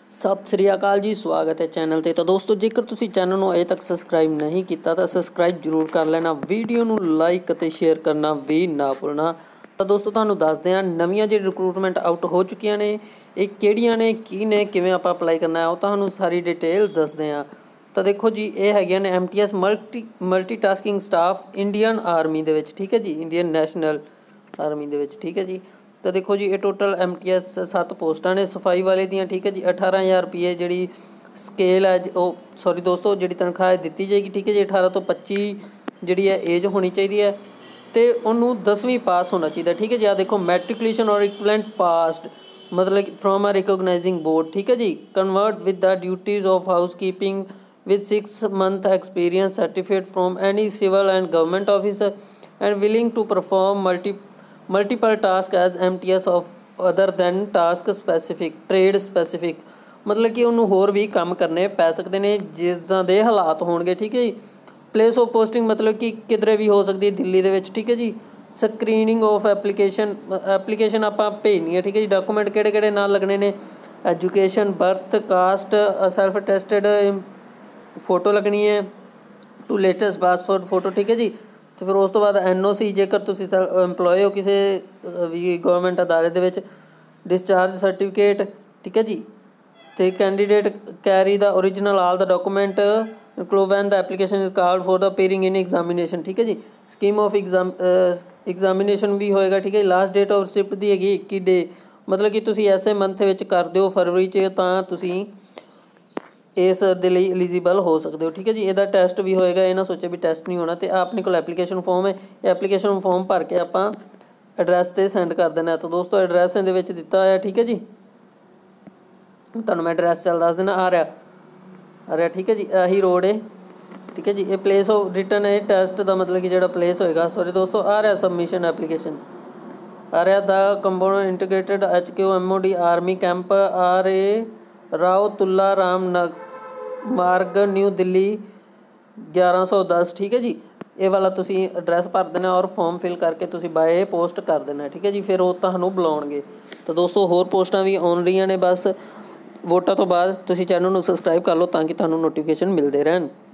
सत श्री अकाल जी, स्वागत है चैनल ते। तो दोस्तों, जेकर तुसी चैनल ਨੂੰ अजे तक सबसक्राइब नहीं किया तो सबसक्राइब जरूर कर लेना, वीडियो ਨੂੰ लाइक ते शेयर करना भी ना भुलना। तो दोस्तों, ਤੁਹਾਨੂੰ ਦੱਸਦੇ ਹਾਂ ਨਵੀਆਂ ਜਿਹੜੀ ਰਿਕਰੂਟਮੈਂਟ ਆਊਟ ਹੋ ਚੁੱਕੀਆਂ ਨੇ, ਇਹ ਕਿਹੜੀਆਂ ਨੇ, ਕੀ ਨੇ, ਕਿਵੇਂ ਆਪਾਂ ਅਪਲਾਈ ਕਰਨਾ ਹੈ, ਉਹ ਤੁਹਾਨੂੰ ਸਾਰੀ ਡਿਟੇਲ ਦੱਸਦੇ ਹਾਂ। ਤਾਂ ਦੇਖੋ ਜੀ, ਇਹ ਹੈਗੀਆਂ ਨੇ MTS multitasking staff Indian army ਦੇ ਵਿੱਚ, ਠੀਕ ਹੈ ਜੀ, ਇੰਡੀਅਨ ਨੈਸ਼ਨਲ ਆਰਮੀ ਦੇ ਵਿੱਚ, ठीक है जी। तो देखो जी, ये टोटल MTS 7 पोस्टां ने सफाई वाले दियां, ठीक है जी। 18,000 रुपये जी स्केल है, सॉरी दोस्तों, जी तनख्वाह दी जाएगी, ठीक है जी। 18 तो 25 जी एज होनी चाहिए है, तो उन्होंने 10वीं पास होना चाहिए, ठीक है जी। आ देखो, मैट्रिकुलेशन और इक्वलेंट पासड, मतलब फ्रॉम अ रिकोगनाइजिंग बोर्ड, ठीक है जी। Convert with the duties of housekeeping with 6 month experience certificate from any civil and government office and willing to perform multiple task as MTS of other than task specific trade specific, मतलब कि उन्होंने होर भी काम करने पै सकते हैं जिदा दे हालात होणगे, ठीक है जी। प्लेस ऑफ पोस्टिंग मतलब कि किधरे भी हो सकती है, दिल्ली दे विच, ठीक है जी। स्क्रीनिंग ऑफ एप्लीकेशन आपां भेजनी है, ठीक है जी। डॉकूमेंट किहड़े किहड़े नाल लगने ने, education, birth, caste, self attested photo लगनी है, टू लेटेस्ट पासपोर्ट फोटो, ठीक है जी। तो फिर उस तो बाद NOC, जेकर तुसी एम्पलॉय हो किसी भी गवर्नमेंट अदारे दे विच, डिस्चार्ज सर्टिफिकेट, ठीक है जी। तो candidate carry the original all the document include when the application is called for the appearing in examination, ठीक है जी। स्कीम ऑफ एग्जामिनेशन भी होएगा, ठीक है। लास्ट डेट ऑफ रिसिप्ट दी हैगी 21 डे, मतलब कि तुसी ऐसे मंथ विच कर दिओ फरवरी च, तां तुसी इस दे लई एलिजिबल हो सकते हो, ठीक है जी। ਇਹਦਾ ਟੈਸਟ भी होएगा, ये ना सोचे भी टैसट नहीं होना। तो अपने को एप्लीकेशन फॉर्म है, ये एप्लीकेशन फॉर्म भर के आप एड्रैस से सेंड कर देना। तो दोस्तों, एड्रैस ਇਹਦੇ ਵਿੱਚ ਦਿੱਤਾ ਹੋਇਆ, ठीक है जी। ਤੁਹਾਨੂੰ मैं एड्रैस ਚੱਲ ਦੱਸ ਦੇਣਾ, आ रहा, ठीक है जी। आही रोड है, ठीक है जी। ये प्लेस ऑफ रिटर्न है टैसट का, मतलब कि जो प्लेस होएगा, सॉरी दोस्तों, आ रहा सबमिशन एप्लीकेशन, आ रहा the component integrated HQ MOD army camp, आ रहे राव तुल्ला राम मार्ग न्यू दिल्ली 1110, ठीक है जी। ये वाला तुसी एड्रैस भर देना और फॉर्म फिल करके तुसी बाय पोस्ट कर देना, ठीक है जी। फिर वो तुहानूं बुलाउणगे। तो दोस्तों, होर पोस्टां भी आउण रहीआं ने, बस वोटां तो बाद तुसी चैनल नूं सबसक्राइब कर लो ताकि तुहानूं नोटिफिकेशन मिलते रहन।